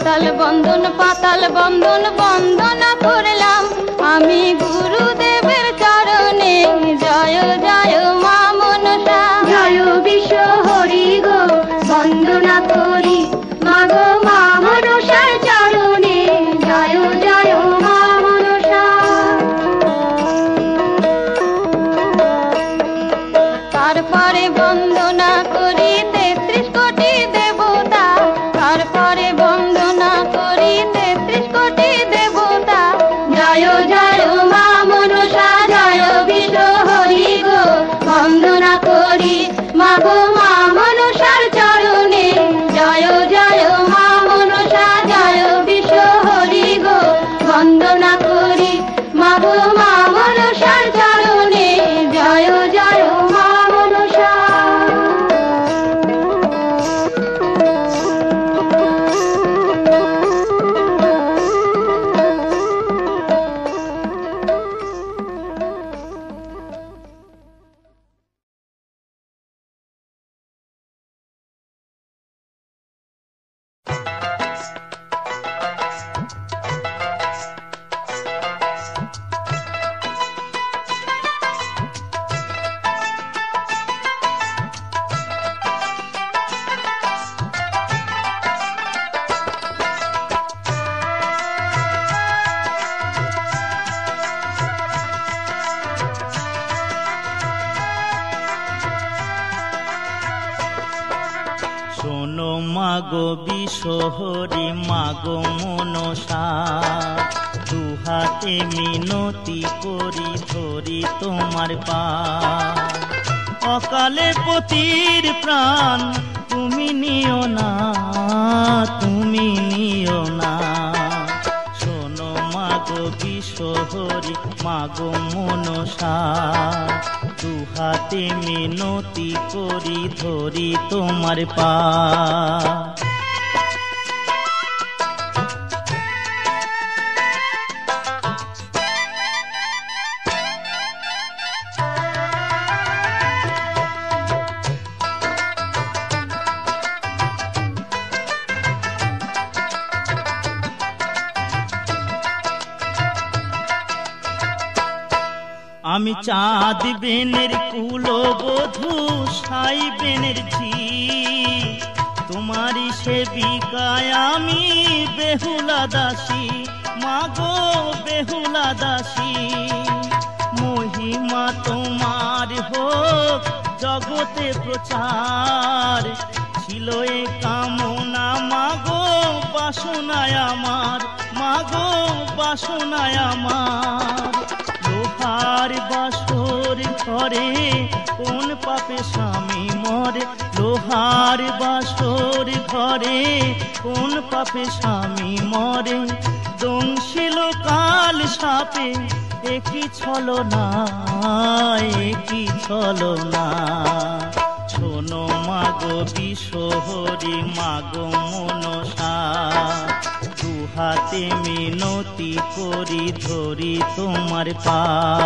পাতাল বন্ধন বন্দনা করলাম আমি গুরুদেবের চরণে। জয় জয় মা মনসা, জয় বিশ্ব হরি গো, বন্দনা করি মাগো মা মনসার চরণে। জয় জয় মা মনসা। তারপরে বন্দনা করি 33 কোটি দেবতা, তারপরে বন্দনা করি 33 কোটি দেবতা। জয় জয় মা মনসা, জয় বিশ্ব হরি গো, বন্দনা করি মাগো মা মনসার চরণে। জয় জয় মা মনসা, জয় বিশ্ব হরি গো, বন্দনা করি মাগো মা মনসার চরণে। জয় জয় মা মনসা। শোনো মাগো বিশ্বহরি মাগো মনসা, দুহাতে মিনতি করি ধরি তোমার পা। অকালে পতির প্রাণ তুমি নিও না, তুমি নিও না। শোনো মাগো বিশ্বহরি মাগো মনসা, দুহাতে মিনতি করি ধরি তোমার পা। আমি চাঁদ বেনের কুলবধূ সাই বেনের ঝি, তোমারই সেবিকায় আমি বেহুলা দাসী, মাগো বেহুলা দাসী। মহিমা তোমার হোক জগতে প্রচার, ছিল এ কামনা মাগো বাসনায় আমার, মাগো বাসনায় আমার। লোহার বাসর ঘরে কোন পাপে স্বামী মরে, লোহার বাসর ঘরে কোন পাপে স্বামী মরে। দংশিল কাল সাপে একই ছলনা, একই ছলনা। শোনো মাগো বিশ্বহরি মাগো মনসা, দুহাতে মিনতি করি ধরি তোমার পা।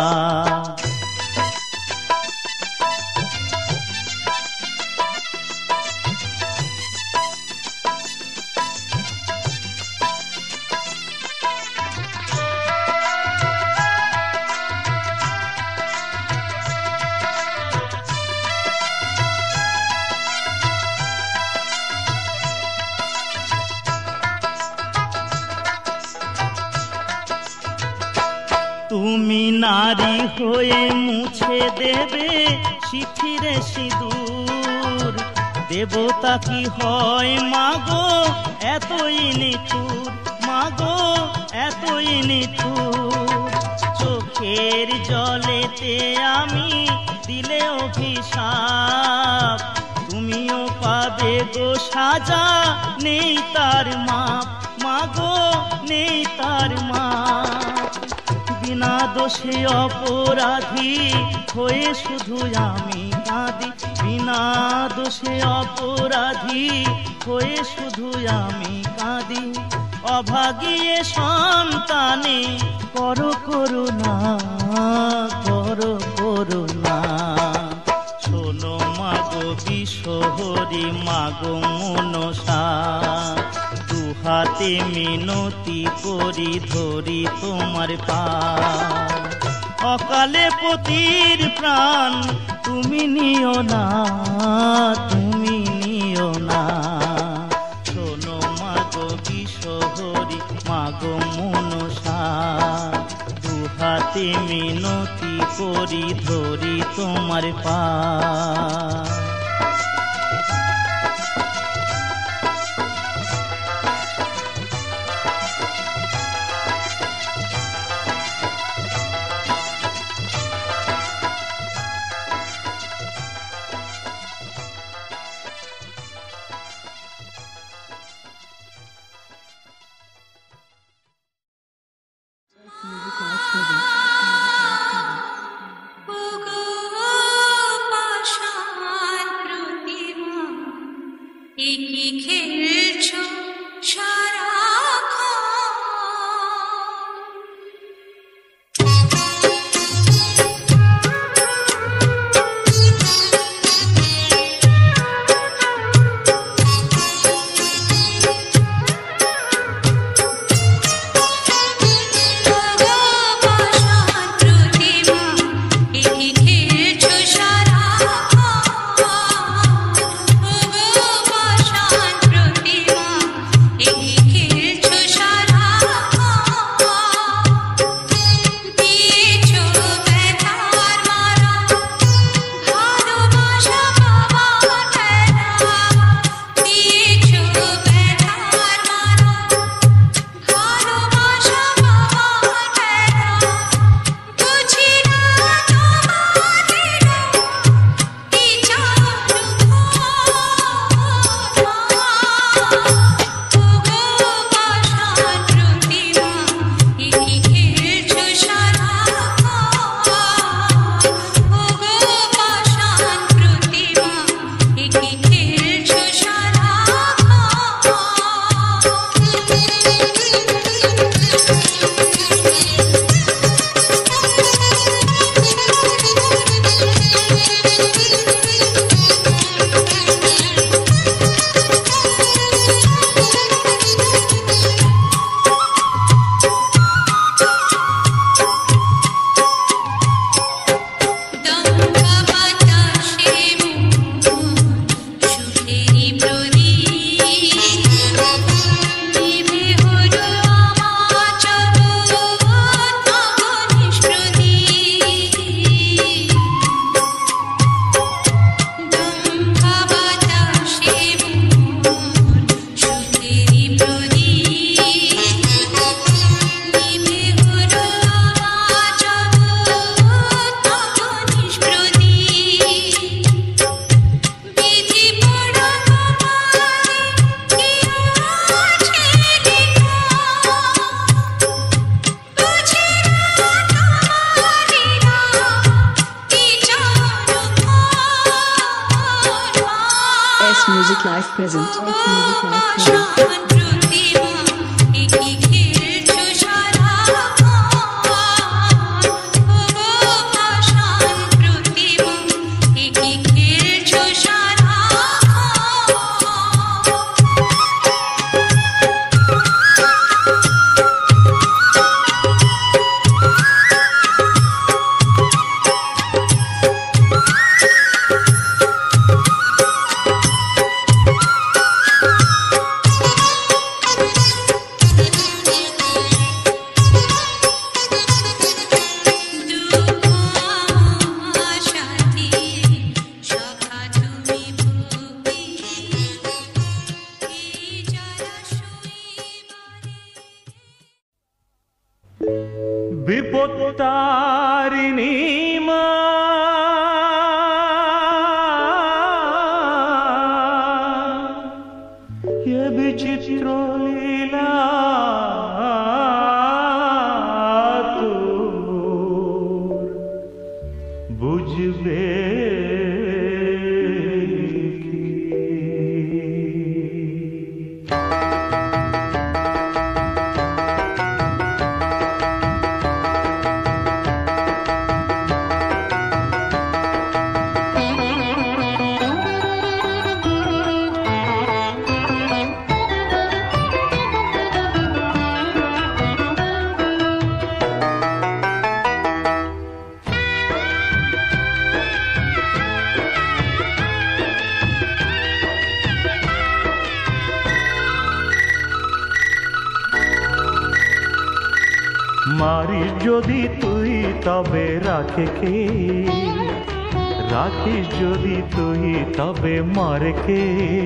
তুমি নারী হয়ে মুছে দেবে শিথিরে সিঁদুর, দেবতা কি হয় মাগো এতই নিঠুর, মাগো এতই নিঠুর। চোখের জলেতে আমি দিলে অভিশাপ, তুমিও পাবে গো সাজা নেই তার মাপ, মাগো নেই তার মাপ। বিনা দোষে অপরাধী হয়ে শুধু আমি কাঁদি, বিনা দোষে অপরাধী হয়ে শুধু আমি কাঁদি। অভাগিয়ে সন্তানে করো করুণা, করো করুণা। শোনো মাগো বিশ্বহরি মাগো মনসা, দুহাতে মিনতি করি ধরি তোমার পায়। অকালে পতির প্রাণ তুমি নিও না, তুমি নিও না। শোনো মাগো কিশোরী, মাগো মনসা, দুহাতে মিনতি করি ধরি তোমার পায়। Music Live present. Music Live present. Bipattarini মা এ বিচিত্র লীলা তোর বুঝবে মারিস যদি তুই তবে রাখে কে, রাখিস যদি তুই তবে মারে কে,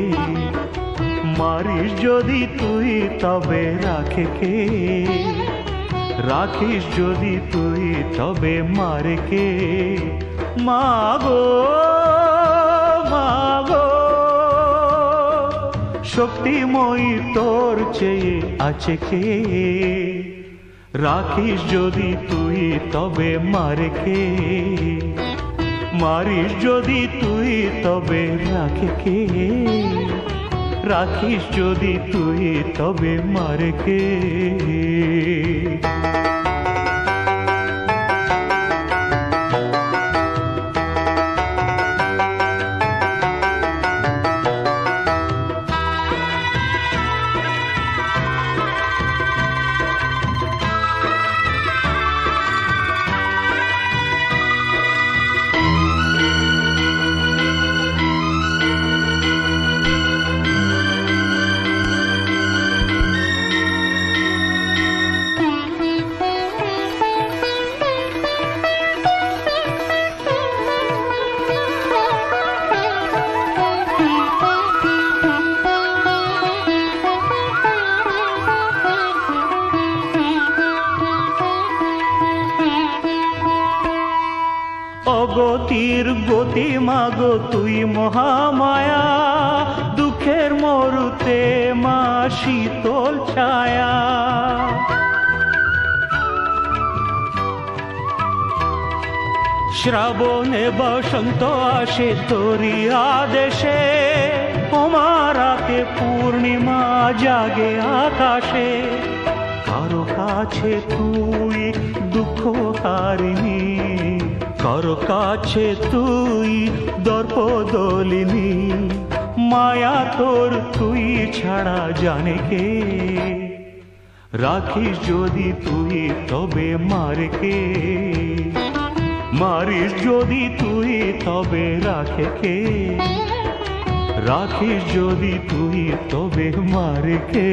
মারিস যদি তুই তবে রাখে কে, রাখিস যদি তুই তবে মারে কে। মাগো মাগো শক্তিময়ী তোর চেয়ে আছে কে, রাখিস যদি তুই তবে মারে কে, মারিস যদি তুই তবে রাখে কে, রাখিস যদি তুই তবে মারে কে। অগতির গতি মাগো তুই মহামায়া, দুঃখের মরুতে মা শীতল ছায়া। শ্রাবণে বসন্ত আসে তোরি আদেশে, রাতে পূর্ণিমা জাগে আকাশে। কারো কাছে তুই দুঃখ হারিনি, কারো কাছে তুই দর্প দলিনি, মায়া তোর তুই ছাড়া জানে কে, রাখিস যদি তুই তবে মারে কে, মারিস যদি তুই তবে রাখে কে, রাখিস যদি তুই তবে মারে কে।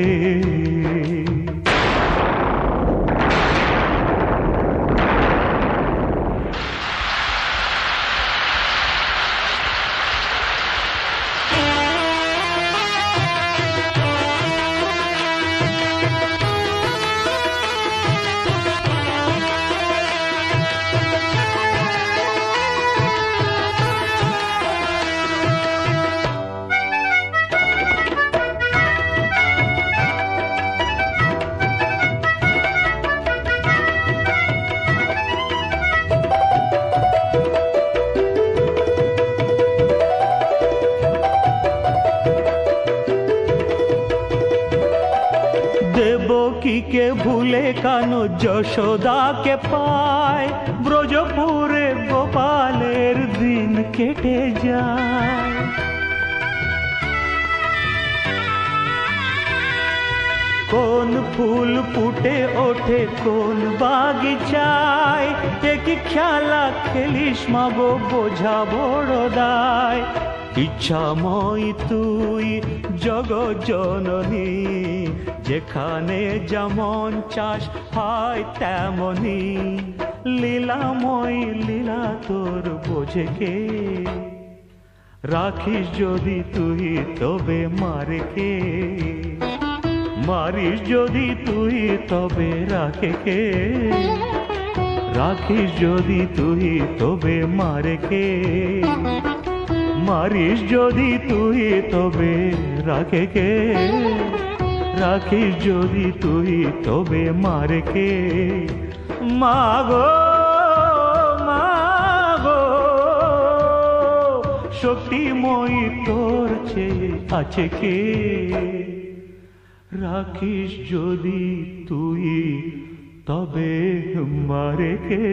দেবকীকে ভুলে কানো যশোদাকে পায়, ব্রজপুরে গোপালের দিন কেটে যায়। কোন ফুল ফুটে ওঠে কোন বাগিচায়, একই খেলা খেলিস মাগো বোঝা বড় দায়। ইচ্ছাময় তুই জগৎ জননী, যেখানে যেমন চাস হয় তেমনি, লীলাময় লীলা তোর বোঝে কে, রাখিস যদি তুই তবে মারে কে, মারিস যদি তুই তবে রাখে কে, রাখিস যদি তুই তবে মারে কে, মারিস যদি তুই তবে রাখে কে, রাখিস যদি তুই তবে মারে কে। মাগো মাগো শক্তিময়ী তোর চেয়ে আছে কে, রাখিস যদি তুই তবে মারে কে।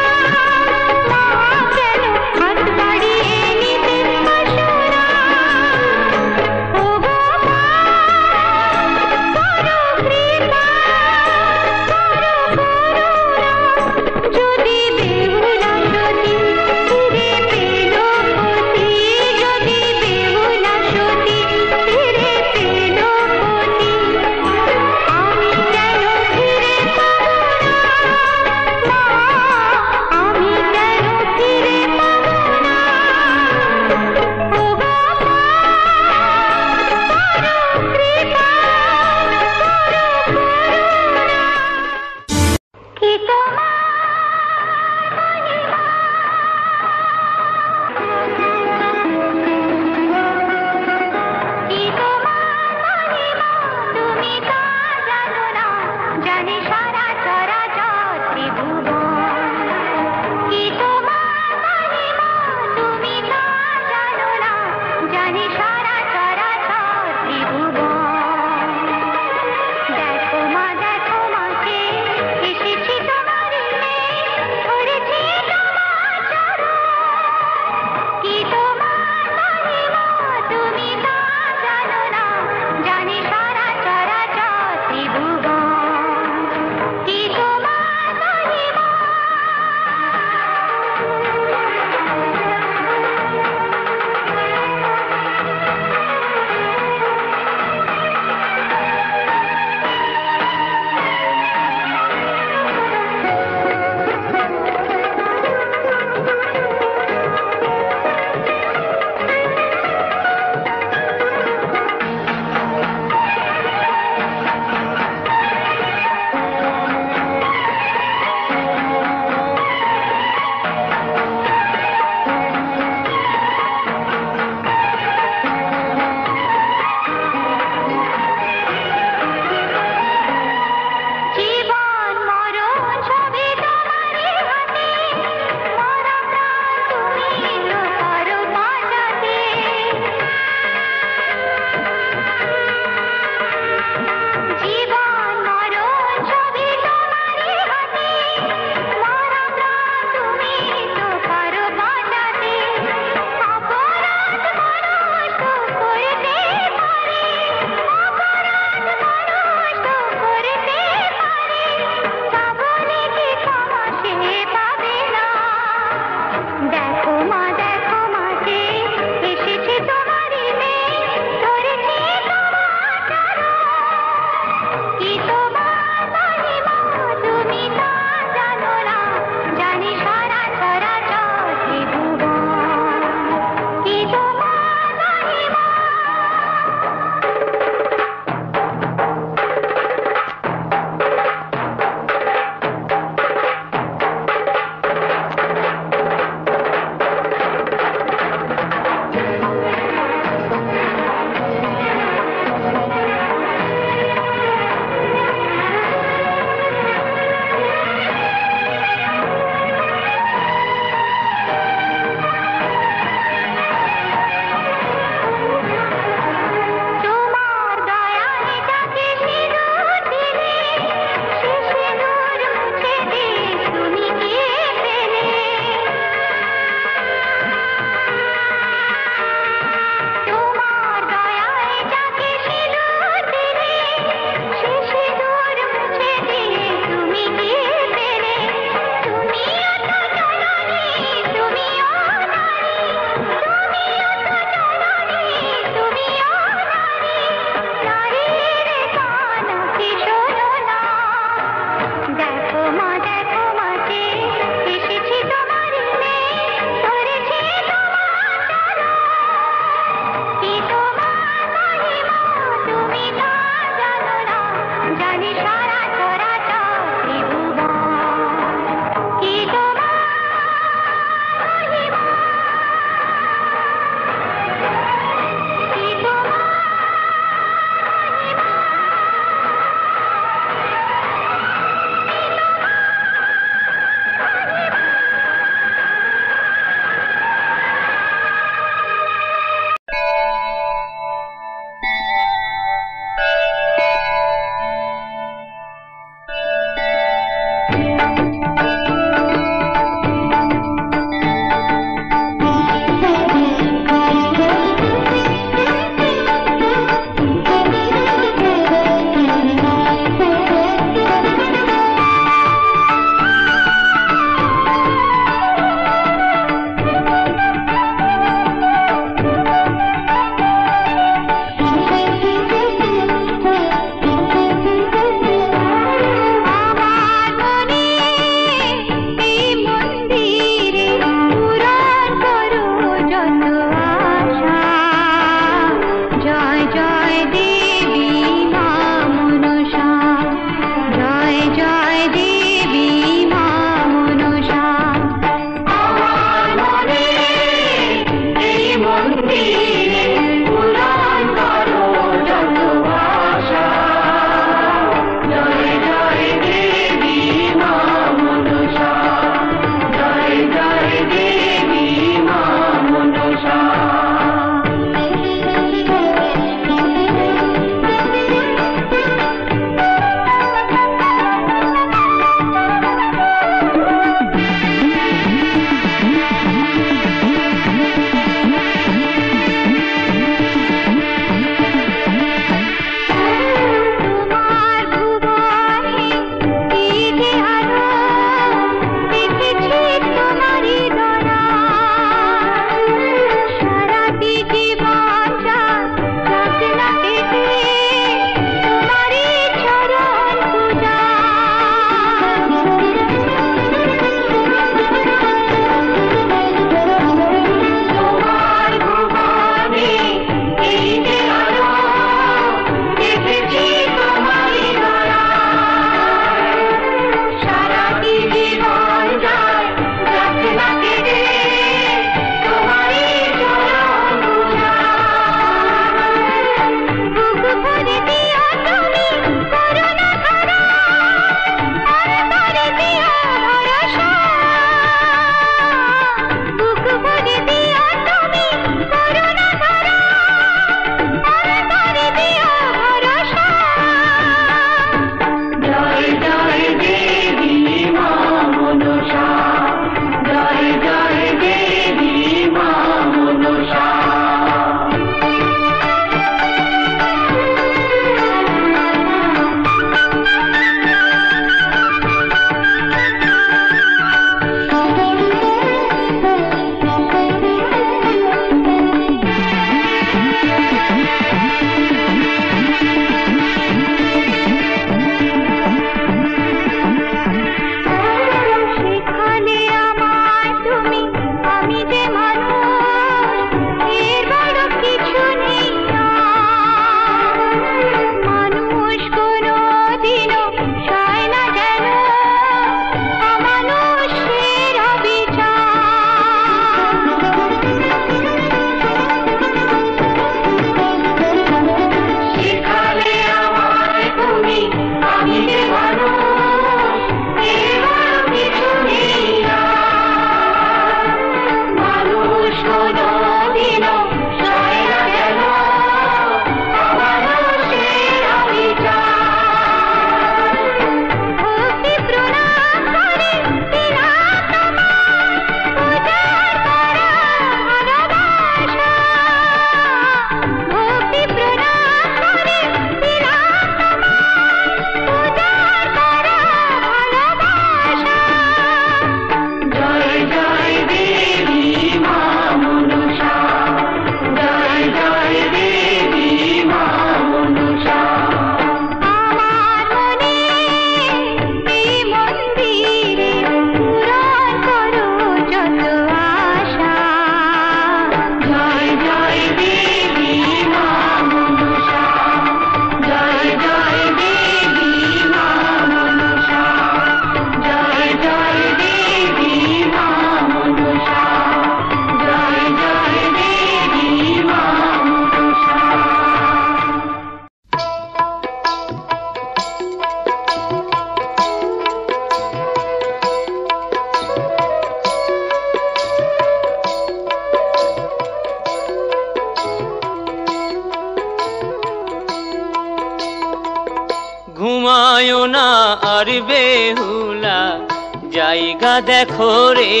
ঘুমায়ো না আর বেহুলা জায়গা দেখো রে,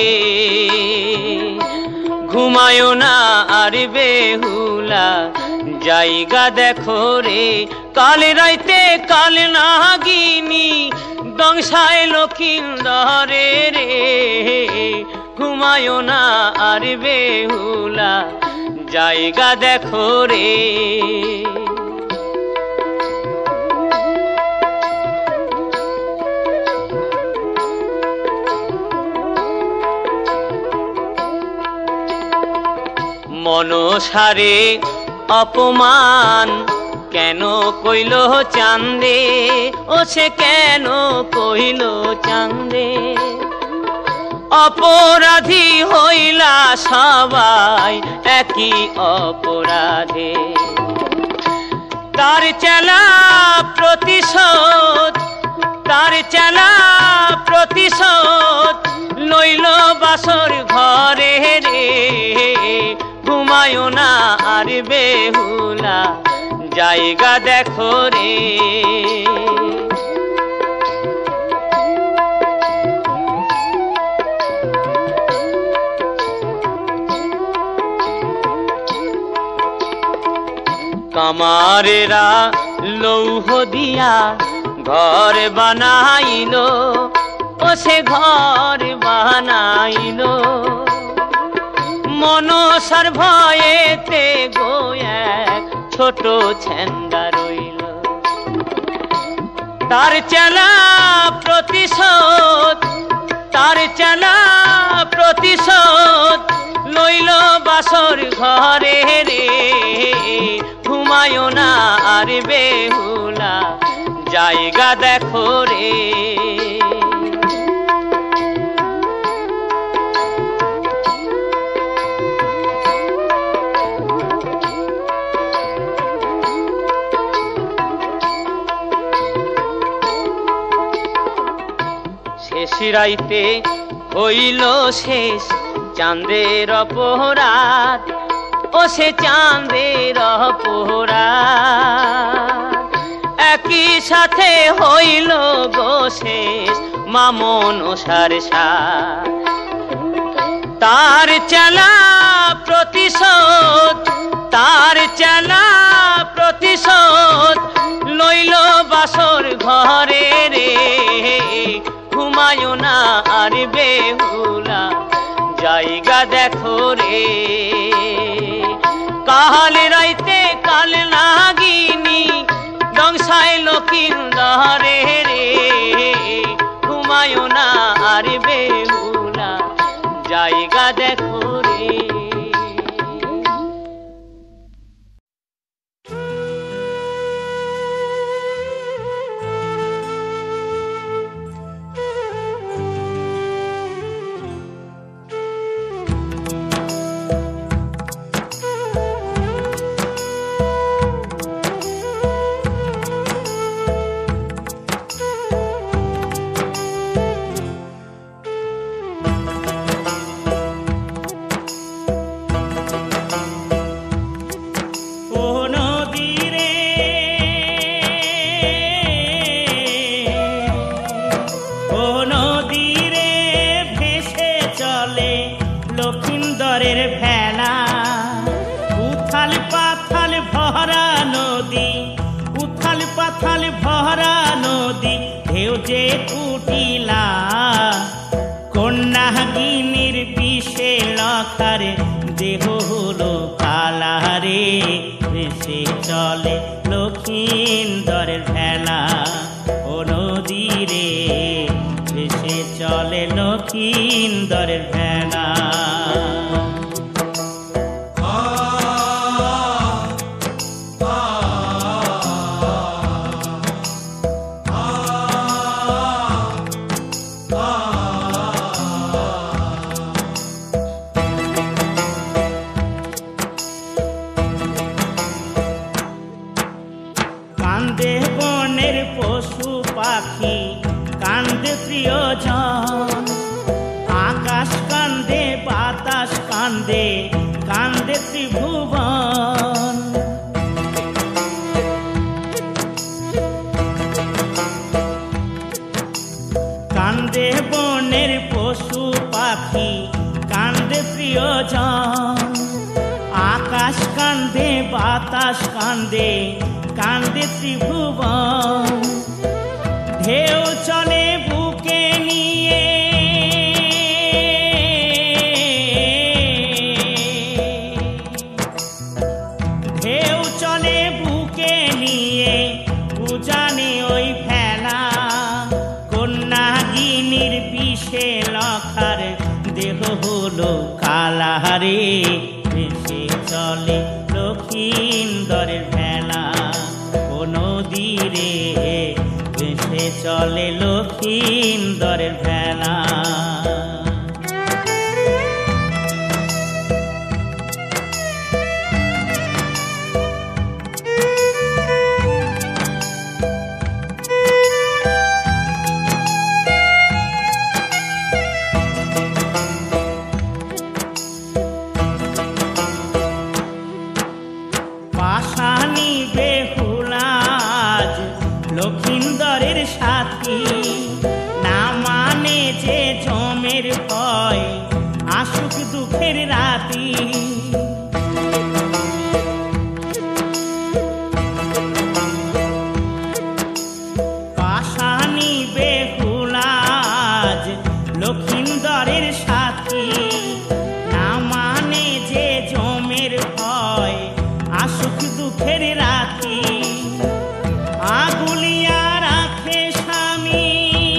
ঘুমায়ো না আর বেহুলা জায়গা দেখো রে, কাল রাইতে কাল নাগিনী দংশায় লক্ষিন্দরে রে, ঘুমায়ো না আর বেহুলা জায়গা দেখো রে। মনসারে অপমান কেন কইল চাঁদে, ও সে কেন কইল চাঁদে, অপরাধী হইলা সবাই একই অপরাধে, তার চেলা প্রতিশোধ, তার চেলা প্রতিশোধ লইল বাসর ঘরে রে, ঘুমায়ো না আর বেহুলা জায়গা দেখো রে। কামারেরা লৌহ দিয়া ঘর বানাইল, ও সে ঘর বানাইল, মনসার ভয়েতে গো এক ছোট ছেন্দা রইল, তার চেলা প্রতিশোধ, তার চেলা প্রতিশোধ লইল বাসর ঘরে রে, ঘুমায়ো না আর বেহুলা জায়গা দেখো রে। শেষ রাইতে হইল শেষ চাঁদের অপরাধ, ও সে চাঁদের অপরাধ, একই সাথে হইল গো শেষ মা মনসার সাথ, তার চেলা প্রতিশোধ, তার চেলা প্রতিশোধ লইল বাসর ঘরে রে, ঘুমায়ো না আর বেহুলা জায়গা দেখো রে, কাল রাইতে কাল নাগিনী দংশায় লক্ষিন্দরে রে, ঘুমায়ো না আর বেহুলা জায়গা দেখো রে। দেহ হলো কালারে ভেসে চলে লক্ষিন্দরের ভেলা, ও নদী রে ভেসে চলে লক্ষিন্দরের ভেলা। কান্দে বনের পশু পাখি, কান্দে প্রিয়জন, আকাশ কান্দে বাতাস কান্দে, কান্দে ত্রিভুবন। বাতাস কান্দে কান্দে ত্রিভুবন ঢেউ চলে বুকে নিয়ে ঢেউ চলে বুকে নিয়ে উজানে ওই ফেলা কন্যাগিনীর বিষে লখার দেহ হলো কালারে ভেসে চলে লক্ষিন্দরের ভেলা ও নদীরে ভেসে চলে লক্ষিন্দরের ভেলা পাশানি বেহুলাজ লক্ষিন্দরের সাথী না মানে যে জমের ভয় আসুক দুঃখের রাতি পাশানি বেহুলাজ লক্ষিন্দরের সাথী না মানে যে জমের ভয় আসুক দুঃখের রাতি আগুলিয়া রাখে স্বামী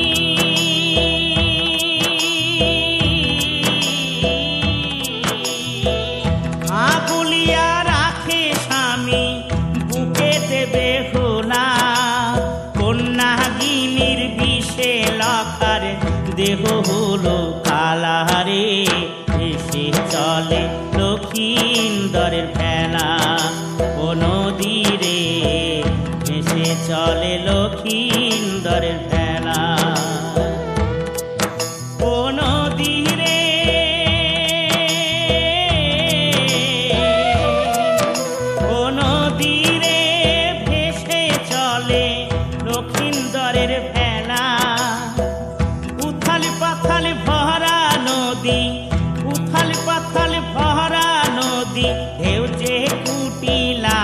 আগুলিয়া রাখে স্বামী বুকে দেবে হোলা কন্যাগিনীর বিষে লখার দেহ হলো কালারে এসে চলে লক্ষিন্দরের ভেলা ও নদীরে ভেসে চলে লক্ষিন্দরের ভেলা ও নদীরে ও নদীরে ভেসে চলে লক্ষিন্দরের ভেলা উথাল পাথাল ভরা নদী উথাল পাথাল ভরা নদী ঢেউ যে কুটিলা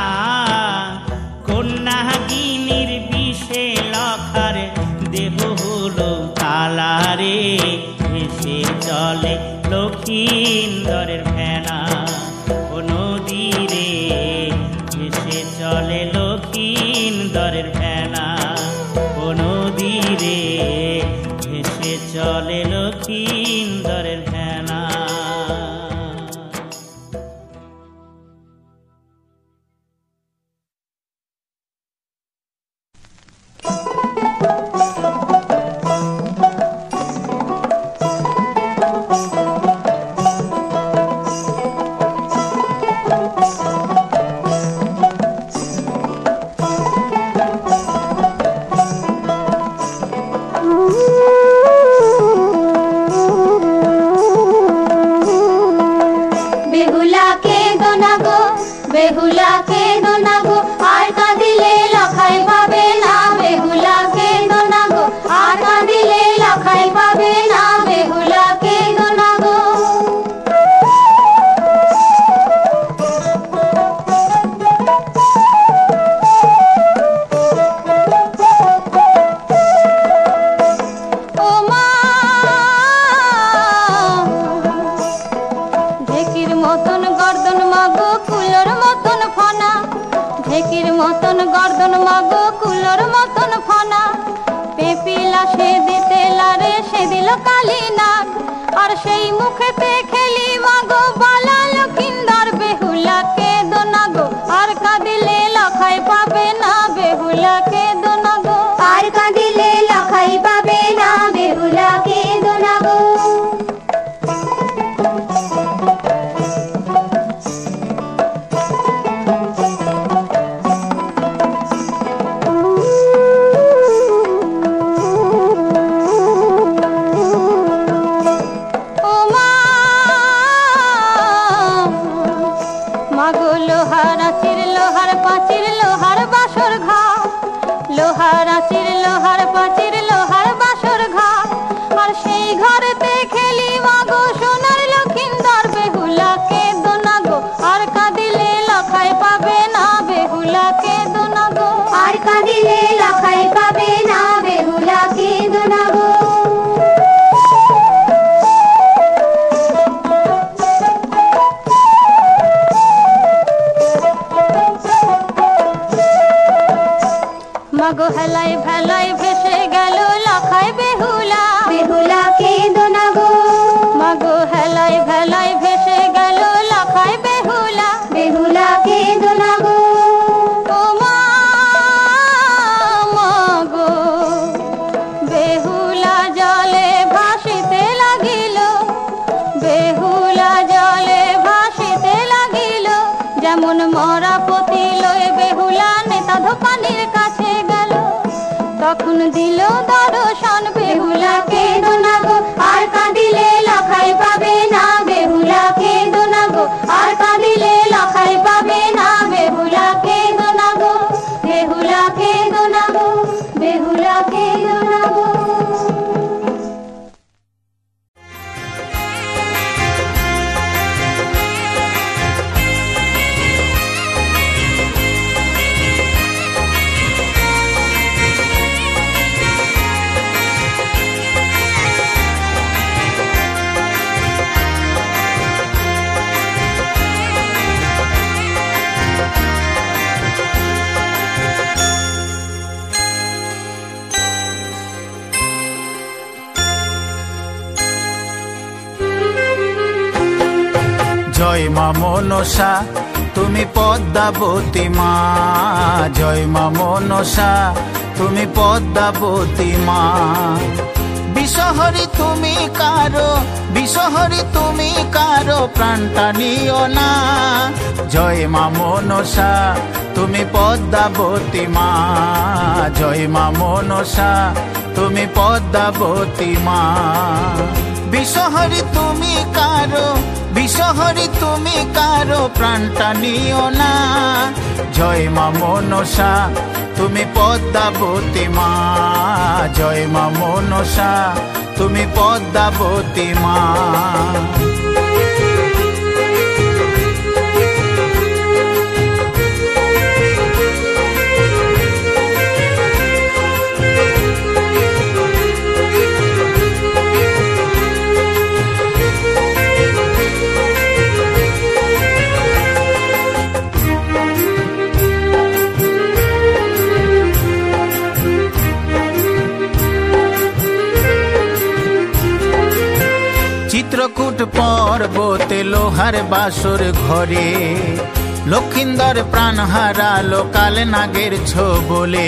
কন্যাগিনীর বিষে লখার দেহ হলো কালারে ভেসে চলে লক্ষিন্দরের ভেলা ও নদীরে ভেসে চলে লক্ষিন্দরের ভেলা ও নদীরে ভেসে চলে লক্ষিন্দরের ভেলা বেহুলা কে দোনাগো আর কাঁদিলে লখাই পাবে না বেহুলা কে দোনাগো আর কাঁদিলে লখাই পাবে না বেহুলা কে দোনাগো ও মা ঢেকির মতন গর্দন মাগো কুলোর মতন ফনা ঢেকির মতন গর্দন মাগো কুলোর মতন ফনা পেপিলা সে দিতে লারে সে দিল কালী নাগ আর সেই মুখেতে খেলি মাগো বালা লক্ষিন্দর বেহুলা কে দোনাগো আর কাঁদিলে লখাই পাবে না বেহুলা কে দোনাগো আর কাঁদিলে লখাই পাবে না বেহুলা কে দোনাগো মাগো হেলাই ভেলাই ভেসে গেল লাখাই বেহুলা, বেহুলা কেঁদো না গো, মাগো হেলাই ভেলাই ভেসে গেল লাখাই বেহুলা, বেহুলা কেঁদো না গো। ও মা মাগো বেহুলা জলে ভাসিতে লাগিল, বেহুলা জলে ভাসিতে লাগিল, যেমন মরা পতি লয়ে বেহুলা নেতা ধোপানির কাছে গেল, তখন দিল দর্শন বেহুলা কেঁদো না গো, আর কাঁদিলে লাখাই পাবে না, বেহুলা কেঁদো না গো, আর কাঁদিলে লাখাই পাবে না, বেহুলা কেঁদো না গো, বেহুলা কেঁদো না গো, বেহুলা কেঁদো না গো। জয় মা মনসা তুমি পদ্মাবতী মা, জয় মা মনসা তুমি পদ্মাবতী মা। বিষহরি তুমি কারো, বিষহরি তুমি কারো প্রাণটা নিও না, জয় মা মনসা তুমি পদ্মাবতী মা, জয় মা মনসা তুমি পদ্মাবতী মা। বিষহরি তুমি কারো, বিষহরি তুমি কারো প্রাণটা নিও না, জয় মা মনসা তুমি পদ্মাবতী মা, জয় মা মনসা তুমি পদ্মাবতী মা। চিত্রকূট পর্বতে লোহার বাসর ঘরে, লক্ষিন্দর প্রাণ হারালো কাল নাগের ছোবলে।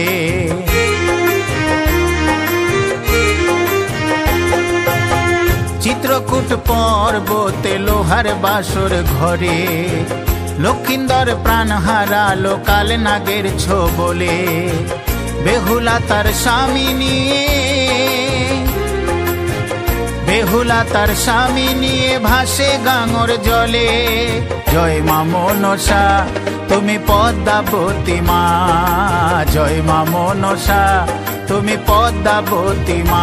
চিত্রকূট পর্বতে লোহার বাসর ঘরে, লক্ষিন্দর প্রাণ হারালো কাল নাগের ছোবলে। বেহুলা তার স্বামী নিয়ে, বেহুলা তার স্বামী নিয়ে ভাসে গাঙর জলে, জয় মা মনসা তুমি পদ্মাবতী মা, জয় মা মনসা তুমি পদ্মাবতী মা।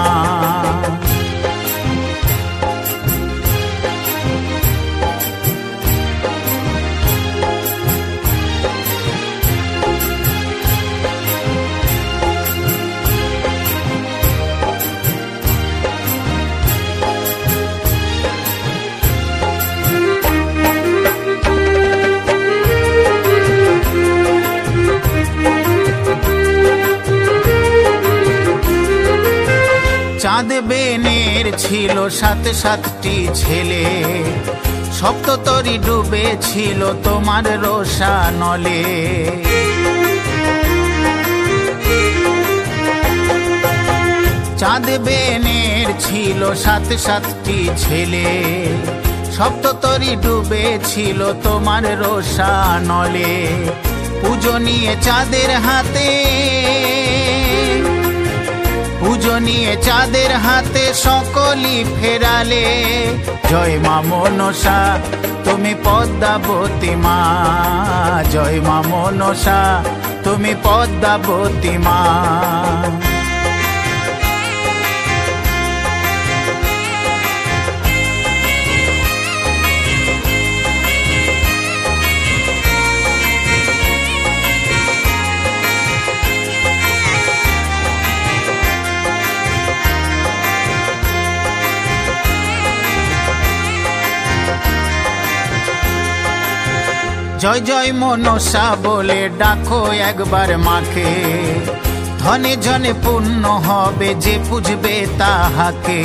চাঁদ বেনের ছিল সাত সাতটি ছেলে, সপ্ততরী ডুবে ছিল তোমার রোষানলে। চাঁদ বেনের ছিল সাত সাতটি ছেলে, সপ্ততরী ডুবে ছিল তোমার রোষানলে। পুজো নিয়ে চাঁদের হাতে, পুজো নিয়ে চাঁদের হাতে সকলি ফেরালে, জয় মা মনসা তুমি পদ্মাবতী মা, জয় মা মনসা তুমি পদ্মাবতী মা। জয় জয় মনসা বলে ডাকো একবার মাকে, ধনে জনে পূর্ণ হবে যে পুজবে তাহাকে।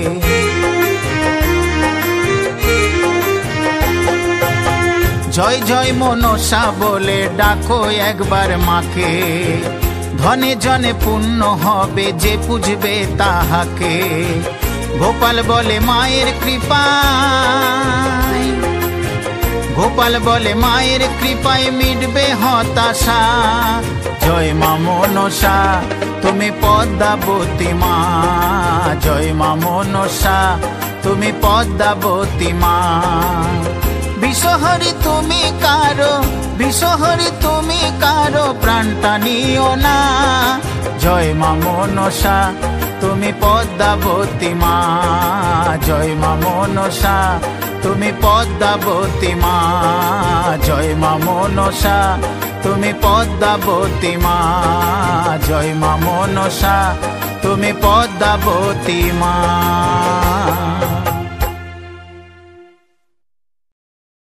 জয় জয় মনসা বলে ডাকো একবার মাকে, ধনে জনে পূর্ণ হবে যে পুজবে তাহাকে। গোপাল বলে মায়ের কৃপায়, গোপাল বলে মায়ের কৃপায় মিটবে হতাশা। জয় মা মনসা তুমি পদ্মাবতী মা, জয় মা মনসা তুমি পদ্মাবতী মা। বিষহরি তুমি কারো, বিষহরি তুমি কারো প্রাণটা নিও না। জয় মা মনসা তুমি পদ্মাবতী মা, জয় মা মনসা তুমি পদ্মাবতী মা, জয় মা মনসা তুমি পদ্মাবতী মা, জয় মা মনসা তুমি পদ্মাবতী মা।